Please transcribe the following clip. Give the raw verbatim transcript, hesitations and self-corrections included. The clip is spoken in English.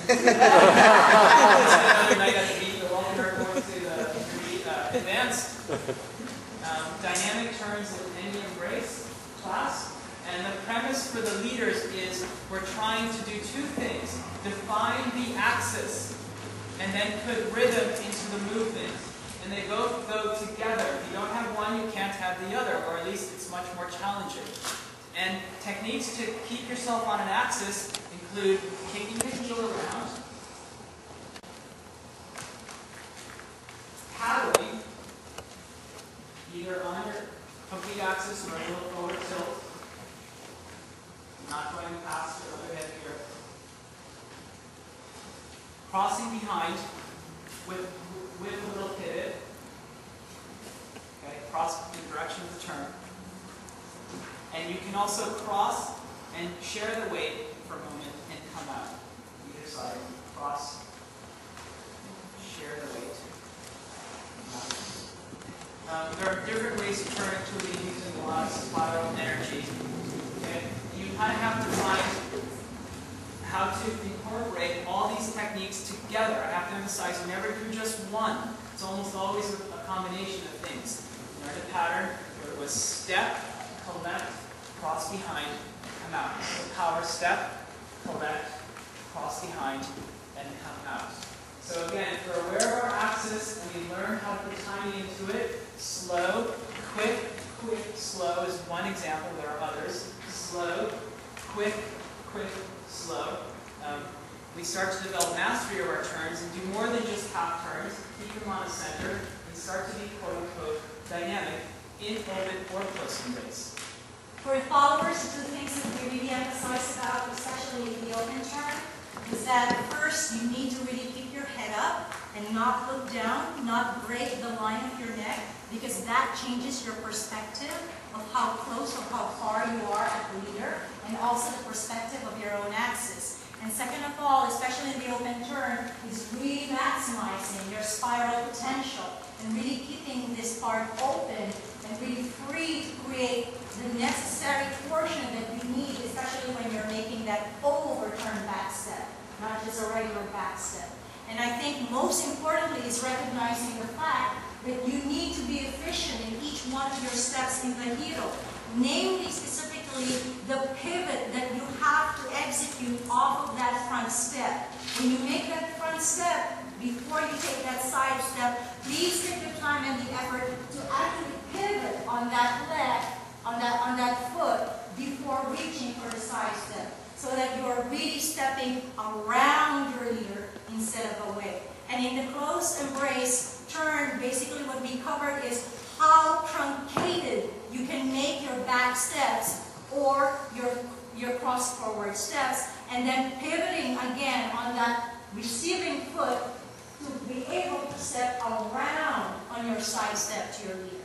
Another night at the beach, we're welcome everyone to the uh, advanced um, dynamic turns in any embrace class. And the premise for the leaders is we're trying to do two things. Define the axis and then put rhythm into the movement. And they both go together. If you don't have one, you can't have the other, or at least it's much more challenging. And techniques to keep yourself on an axis include kicking the heel around, paddling, either on your complete axis or a little forward tilt, not going past your other head here, crossing behind with, with a little pivot, okay, cross in the direction of the turn. And you can also cross and share the weight for a moment and come out. Either side, cross, share the weight. Um, there are different ways to turn, including using a lot of spiral energy. Okay? You kind of have to find how to incorporate all these techniques together. I have to emphasize, you never do just one. It's almost always a, a combination of things. You learned a pattern where it was step, collect, cross behind, come out. So power step, collect, cross behind, and come out. So again, if we're aware of our axis and we learn how to put timing into it, slow, quick, quick, slow is one example. There are others. Slow, quick, quick, slow. Um, we start to develop mastery of our turns and do more than just half turns, keep them on a center, and start to be quote-unquote dynamic in open or close embrace. For followers, two things that we really emphasize about, especially in the open turn, is that first you need to really keep your head up and not look down, not break the line of your neck, because that changes your perspective of how close or how far you are at the leader, and also the perspective of your own axis. And second of all, especially in the open turn, is really maximizing your spiral potential and really keeping this part open and really free to create the necessary portion that you need, especially when you're making that overturn back step, not just a regular back step. And I think most importantly is recognizing the fact that you need to be efficient in each one of your steps in the heel. Namely, specifically, the pivot that you have to execute off of that front step. When you make that front step, before you take that side step, please take the time and the effort to actually pivot on that leg, on that, on that foot, before reaching for the side step, so that you're really stepping around your leader instead of away. And in the close embrace turn, basically what we covered is how truncated you can make your back steps or your, your cross forward steps, and then pivoting again on that receiving foot to be able to step around on your side step to your leader.